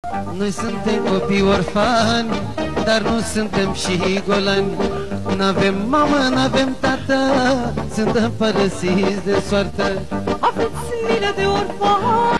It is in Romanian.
Noi suntem copii orfani, dar nu suntem și golani. N-avem mamă, n-avem tată, suntem părăsiți de soartă. Aveți milă de orfani,